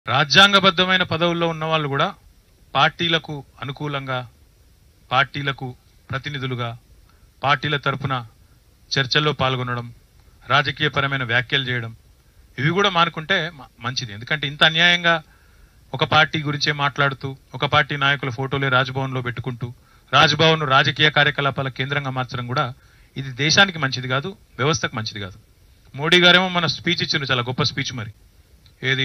రాజ్యాంగబద్ధమైన పదవుల్లో ఉన్న వాళ్ళు కూడా పార్టీలకు అనుకూలంగా పార్టీలకు ప్రతినిధులుగా పార్టీల తరపున చర్చల్లో పాల్గొనడం రాజకీయపరమైన వ్యాఖ్యలు చేయడం ఇవి కూడా మానుకుంటే మంచిది. ఎందుకంటే ఇంత అన్యాయంగా ఒక పార్టీ గురించే మాట్లాడుతూ ఒక పార్టీ నాయకుల ఫోటోలే రాజ్భవన్లో పెట్టుకుంటూ రాజ్భవన్ రాజకీయ కార్యకలాపాల కేంద్రంగా మార్చడం కూడా ఇది దేశానికి మంచిది కాదు, వ్యవస్థకు మంచిది కాదు. మోడీ గారేమో మన స్పీచ్ ఇచ్చారు, చాలా గొప్ప స్పీచ్. మరి ఏది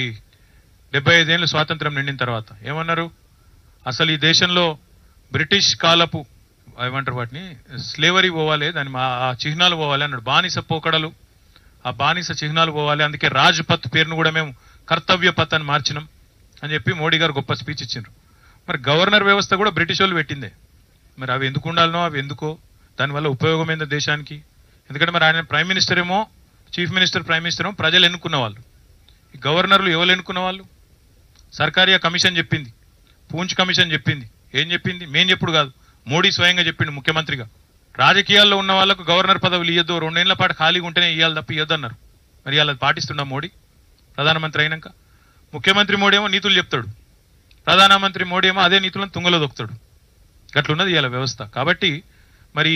75 ఏళ్ళు స్వాతంత్రం నిండిన తర్వాత ఏమన్నారు, అసలు ఈ దేశంలో బ్రిటిష్ కాలపు ఏమంటారు వాటిని స్లేవరీ పోవాలి, దాని ఆ చిహ్నాలు పోవాలి అన్నాడు. బానిస పోకడలు, ఆ బానిస చిహ్నాలు పోవాలి, అందుకే రాజ్పథ్ పేరును కూడా మేము కర్తవ్య పథ్ అని మార్చినాం అని చెప్పి మోడీ గారు గొప్ప స్పీచ్ ఇచ్చిండ్రు. మరి గవర్నర్ వ్యవస్థ కూడా బ్రిటిష్ వాళ్ళు పెట్టిందే. మరి అవి ఎందుకు ఉండాలనో, అవి ఎందుకో, దానివల్ల ఉపయోగం ఏందో దేశానికి? ఎందుకంటే మరి ఆయన ప్రైమ్ మినిస్టర్ ఏమో, చీఫ్ మినిస్టర్ ప్రైమ్ మినిస్టర్ ఏమో ప్రజలు ఎన్నుకున్న వాళ్ళు. ఈ గవర్నర్లు ఎవరు ఎన్నుకున్న వాళ్ళు? సర్కారియా కమిషన్ చెప్పింది, పూంచ్ కమిషన్ చెప్పింది. ఏం చెప్పింది? మేం చెప్పుడు కాదు, మోడీ స్వయంగా చెప్పిండు ముఖ్యమంత్రిగా. రాజకీయాల్లో ఉన్న వాళ్ళకు గవర్నర్ పదవులు ఇయ్యద్దు, 2 ఏళ్ల పాటు ఖాళీగా ఉంటేనే ఇవ్వాలి తప్ప ఇవ్వద్దన్నారు. మరి అలా పాటిస్తున్నా మోడీ ప్రధానమంత్రి అయినాక? ముఖ్యమంత్రి మోడీ ఏమో నీతులు చెప్తాడు, ప్రధానమంత్రి మోడీ ఏమో అదే నీతులను తుంగలో దొక్కుతాడు. గట్లున్నది ఇవాళ వ్యవస్థ. కాబట్టి మరి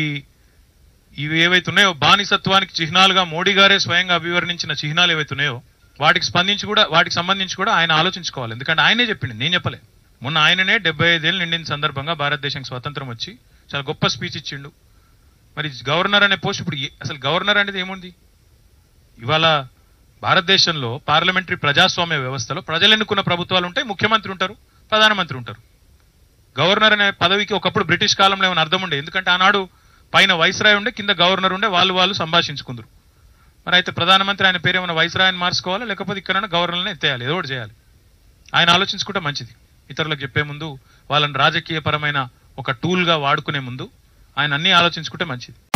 ఇవి ఏవైతున్నాయో బానిసత్వానికి చిహ్నాలుగా మోడీ గారే స్వయంగా అభివర్ణించిన చిహ్నాలు ఏవైతున్నాయో వాటికి సంబంధించి కూడా ఆయన ఆలోచించుకోవాలి. ఎందుకంటే ఆయనే చెప్పింది, నేను చెప్పలే. మొన్న ఆయననే 75 ఏళ్ళు నిండిన సందర్భంగా భారతదేశానికి స్వాతంత్రం వచ్చి చాలా గొప్ప స్పీచ్ ఇచ్చిండు. మరి గవర్నర్ అనే పోస్ట్ ఇప్పుడు అసలు గవర్నర్ అనేది ఏముంది? ఇవాళ భారతదేశంలో పార్లమెంటరీ ప్రజాస్వామ్య వ్యవస్థలో ప్రజలు ఎన్నుకున్న ప్రభుత్వాలు ఉంటాయి, ముఖ్యమంత్రి ఉంటారు, ప్రధానమంత్రి ఉంటారు. గవర్నర్ అనే పదవికి ఒకప్పుడు బ్రిటిష్ కాలంలో ఏమైనా అర్థం ఉండే, ఎందుకంటే ఆనాడు పైన వైస్రాయ్ ఉండే, కింద గవర్నర్ ఉండే, వాళ్ళు సంభాషించుకుందరు. మరి అయితే ప్రధానమంత్రి ఆయన పేరు ఏమైనా వైస్రాయ్ అని మార్చుకోవాలా, లేకపోతే ఇక్కడైనా గవర్నర్ని ఎత్తేయాలి, ఏదో ఒకటి చేయాలి. ఆయన ఆలోచించుకుంటే మంచిది. ఇతరులకు చెప్పే ముందు, వాళ్ళని రాజకీయపరమైన ఒక టూల్గా వాడుకునే ముందు ఆయన అన్నీ ఆలోచించుకుంటే మంచిది.